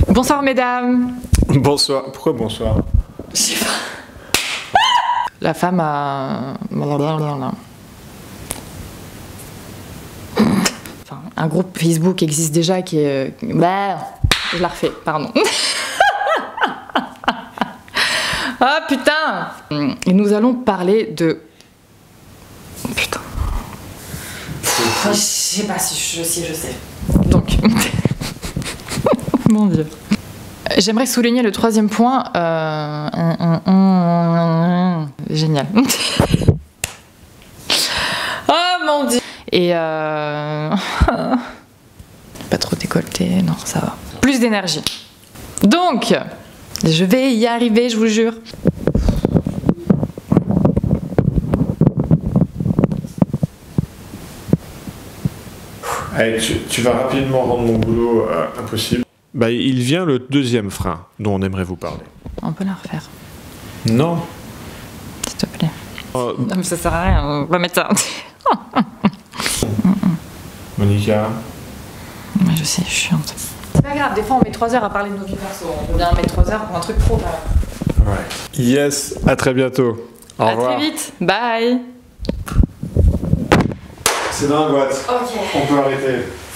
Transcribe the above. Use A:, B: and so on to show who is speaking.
A: Bonsoir mesdames.
B: Bonsoir. Pourquoi bonsoir?
A: Je sais pas. La femme a... Enfin, un groupe Facebook existe déjà qui est... Bah, je la refais, pardon. Ah putain. Et nous allons parler de... Putain. Je sais pas si je sais. Donc... Mon Dieu. J'aimerais souligner le troisième point. Génial. Oh mon Dieu. Et pas trop décolleté, non, ça va. Plus d'énergie. Donc, je vais y arriver, je vous jure.
B: Allez, tu vas rapidement rendre mon boulot impossible. Bah, il vient le deuxième frein dont on aimerait vous parler.
A: On peut la refaire.
B: Non.
A: S'il te plaît. Non mais ça sert à rien, on va mettre ça.
B: Monica.
A: Mais je sais, je suis chiante. C'est pas grave, des fois on met 3 heures à parler de nos vies perso. On peut bien mettre 3 heures pour un truc pro.
B: Ouais. Yes, à très bientôt. Au revoir.
A: À très vite, bye.
B: C'est dingue, Watt.
A: Ok.
B: On peut arrêter.